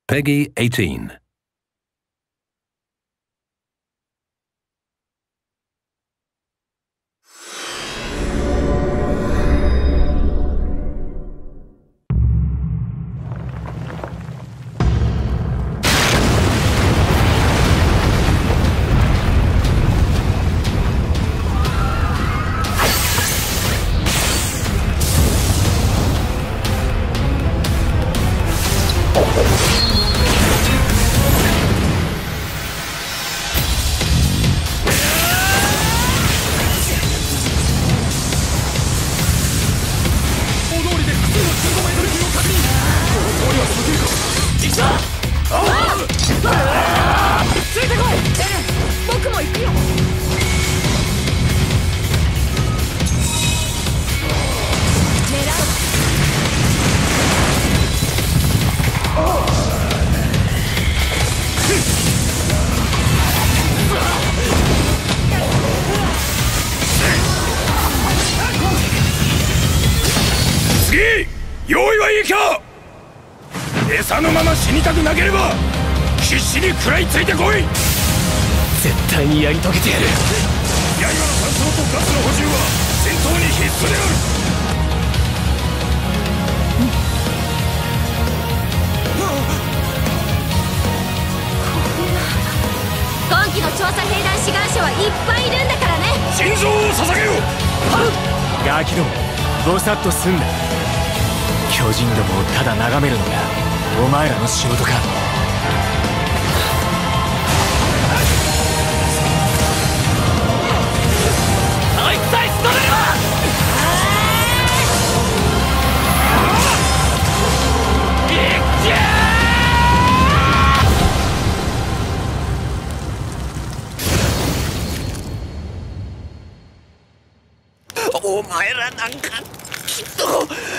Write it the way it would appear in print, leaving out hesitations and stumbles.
Peggy 18. 用意はいいか。餌のまま死にたくなければ必死に食らいついてこい。 絶対にやり遂げてやる。 刃の乾燥とガスの補充は戦闘に必須である。 今期の調査兵団志願者はいっぱいいるんだからね。 心臓を捧げよ。 ガキどもぼさっとすんな。巨人どもをただ眺めるのがお前らの仕事か。あいつさえ仕留めれば。 お前らなんかきっと